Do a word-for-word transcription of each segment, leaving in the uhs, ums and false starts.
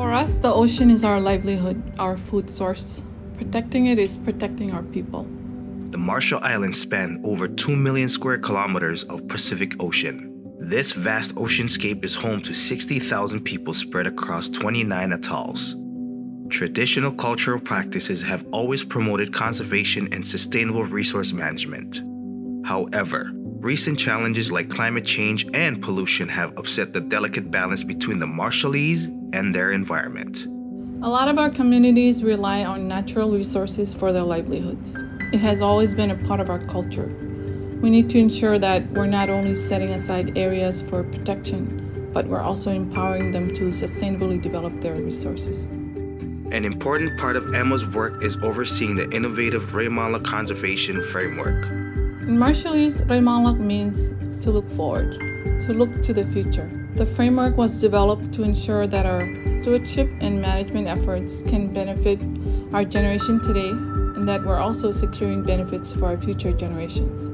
For us, the ocean is our livelihood, our food source. Protecting it is protecting our people. The Marshall Islands span over two million square kilometers of Pacific Ocean. This vast oceanscape is home to sixty thousand people spread across twenty-nine atolls. Traditional cultural practices have always promoted conservation and sustainable resource management. However, recent challenges like climate change and pollution have upset the delicate balance between the Marshallese and their environment. A lot of our communities rely on natural resources for their livelihoods. It has always been a part of our culture. We need to ensure that we're not only setting aside areas for protection, but we're also empowering them to sustainably develop their resources. An important part of Emma's work is overseeing the innovative Raymalak Conservation Framework. In Marshallese, Raymalak means to look forward, to look to the future. The framework was developed to ensure that our stewardship and management efforts can benefit our generation today and that we're also securing benefits for our future generations.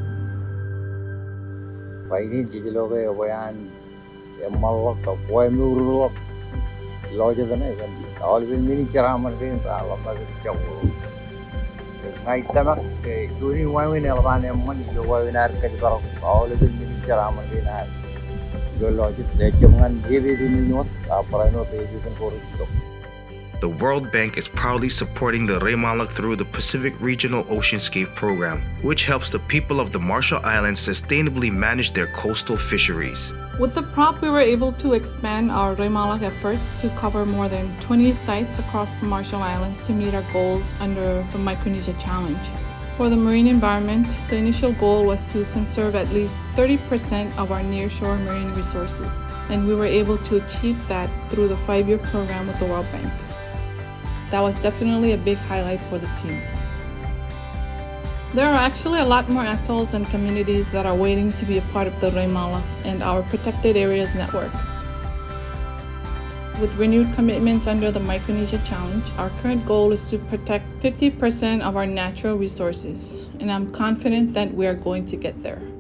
The World Bank is proudly supporting the Raymalak through the Pacific Regional Oceanscape Program, which helps the people of the Marshall Islands sustainably manage their coastal fisheries. With the prop, we were able to expand our Raymalak efforts to cover more than twenty sites across the Marshall Islands to meet our goals under the Micronesia Challenge. For the marine environment, the initial goal was to conserve at least thirty percent of our nearshore marine resources, and we were able to achieve that through the five-year program with the World Bank. That was definitely a big highlight for the team. There are actually a lot more atolls and communities that are waiting to be a part of the Raymalak and our Protected Areas Network. With renewed commitments under the Micronesia Challenge, our current goal is to protect fifty percent of our natural resources, and I'm confident that we are going to get there.